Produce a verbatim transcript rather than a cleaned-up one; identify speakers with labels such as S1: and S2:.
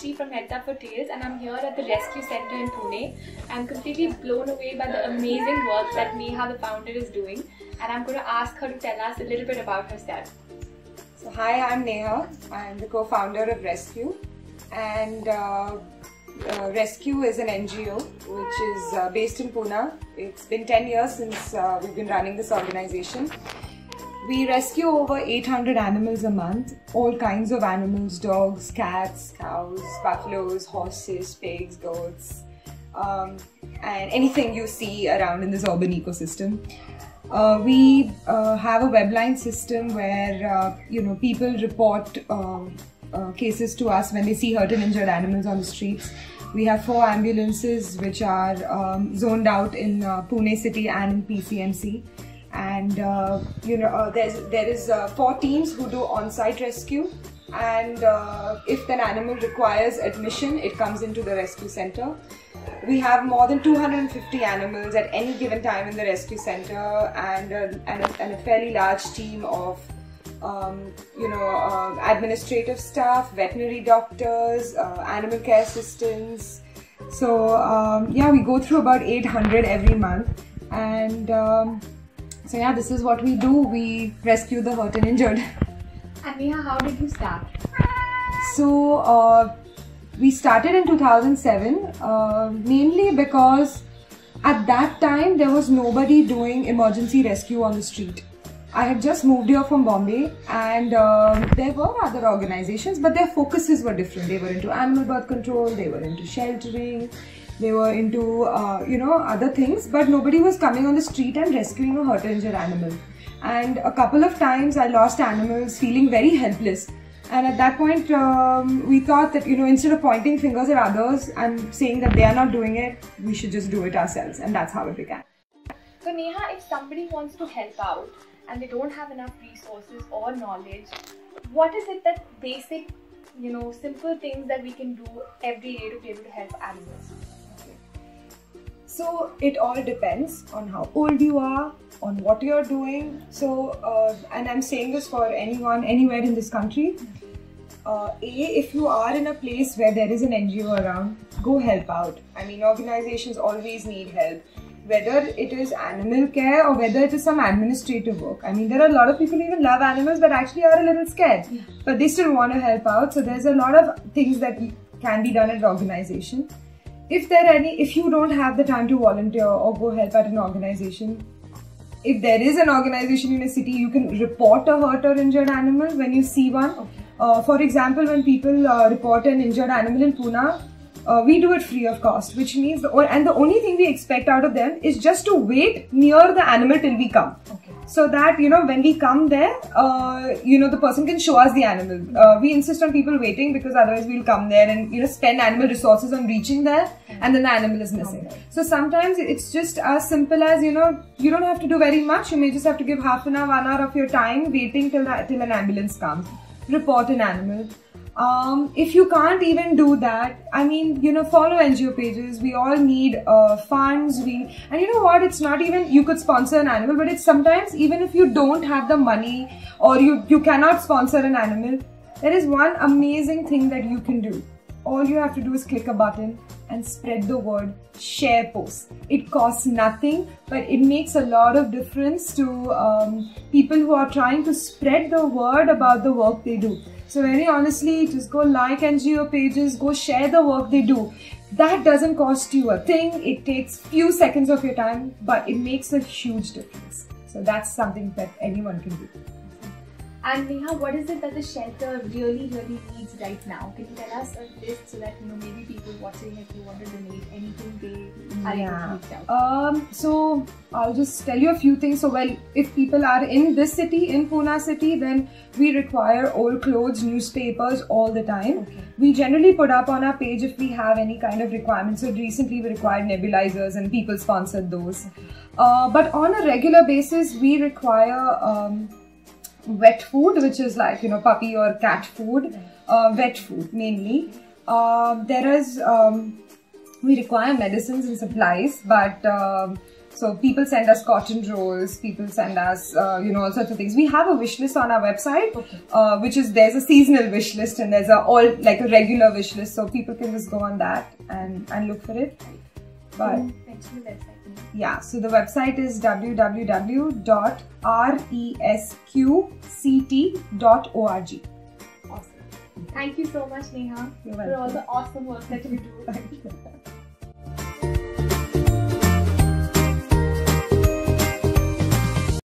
S1: Rashi from Heads Up for Tails, and I'm here at the Rescue Center in Pune. I'm completely blown away by the amazing work that Neha, the founder, is doing, and I'm going to ask her to tell us a little bit about herself.
S2: So, hi, I'm Neha. I'm the co-founder of ResQ, and uh, uh, ResQ is an N G O which is uh, based in Pune. It's been ten years since uh, we've been running this organization. We rescue over eight hundred animals a month, all kinds of animals, dogs, cats, cows, buffaloes, horses, pigs, goats, um, and anything you see around in this urban ecosystem. Uh, we uh, have a webline system where uh, you know people report uh, uh, cases to us when they see hurt and injured animals on the streets. We have four ambulances which are um, zoned out in uh, Pune city and in P C M C. And uh, you know, uh, there's there is uh, four teams who do on-site rescue, and uh, if an animal requires admission, it comes into the rescue center. We have more than two hundred fifty animals at any given time in the rescue center, and uh, and, a, and a fairly large team of um, you know uh, administrative staff, veterinary doctors, uh, animal care assistants. So um, yeah, we go through about eight hundred every month, and um, so yeah, this is what we do. We rescue the hurt and injured.
S1: And Neha, how did you start?
S2: So uh, we started in two thousand seven, uh, mainly because at that time there was nobody doing emergency rescue on the street. I had just moved here from Bombay, and uh, there were other organizations, but their focuses were different. They were into animal birth control, they were into sheltering, they were into, uh, you know, other things, but nobody was coming on the street and rescuing a hurt or injured animal. And a couple of times I lost animals feeling very helpless. And at that point, um, we thought that, you know, instead of pointing fingers at others and saying that they are not doing it, we should just do it ourselves. And that's how it began.
S1: So Neha, if somebody wants to help out and they don't have enough resources or knowledge, what is it that basic, you know, simple things that we can do every day to be able to help animals?
S2: So it all depends on how old you are, on what you're doing. So, uh, and I'm saying this for anyone, anywhere in this country. Uh, A, if you are in a place where there is an N G O around, go help out. I mean, organizations always need help, whether it is animal care or whether it is some administrative work. I mean, there are a lot of people who even love animals but actually are a little scared, yeah. But they still want to help out. So there's a lot of things that can be done at an organization. If there are any, if you don't have the time to volunteer or go help at an organization, if there is an organization in a city, you can report a hurt or injured animal when you see one. Okay. Uh, for example, when people uh, report an injured animal in Pune, uh, we do it free of cost, which means, the, and the only thing we expect out of them is just to wait near the animal till we come. Okay. So that, you know, when we come there, uh, you know, the person can show us the animal. Uh, we insist on people waiting because otherwise we'll come there and, you know, spend animal resources on reaching there, and then the animal is missing. Okay. So sometimes it's just as simple as, you know, you don't have to do very much. You may just have to give half an hour, one hour of your time waiting till, the, till an ambulance comes. Report an animal. Um, if you can't even do that, I mean, you know, follow N G O pages. We all need uh, funds. We and you know what? It's not even you could sponsor an animal, but it's sometimes even if you don't have the money or you you cannot sponsor an animal, there is one amazing thing that you can do. All you have to do is click a button and spread the word. Share posts. It costs nothing, but it makes a lot of difference to um, people who are trying to spread the word about the work they do. So very honestly, just go like N G O pages, go share the work they do. That doesn't cost you a thing. It takes few seconds of your time, but it makes a huge difference. So that's something that anyone can do.
S1: And Neha, what is it that the shelter really, really needs right now? Can you tell us a list so that, you know, maybe people watching, if you want to donate anything, they are
S2: yeah.
S1: able to reach out?
S2: Um, so I'll just tell you a few things. So well, if people are in this city, in Pune city, then we require old clothes, newspapers all the time. Okay. We generally put up on our page if we have any kind of requirements. So recently we required nebulizers and people sponsored those. Okay. Uh, but on a regular basis, we require um, wet food, which is like, you know, puppy or cat food, uh, wet food mainly. Uh, there is, um, we require medicines and supplies, but um, So people send us cotton rolls, people send us, uh, you know, all sorts of things. We have a wish list on our website,
S1: Okay.
S2: uh, which is, there's a seasonal wish list and there's a all, like a regular wish list. So people can just go on that and, and look for it. But
S1: mention the website.
S2: yeah, so the website is w w w dot resq dot org.
S1: Awesome. Thank you so much, Neha,
S2: You're
S1: for all
S2: welcome.
S1: the awesome work that you do.
S2: Thank you.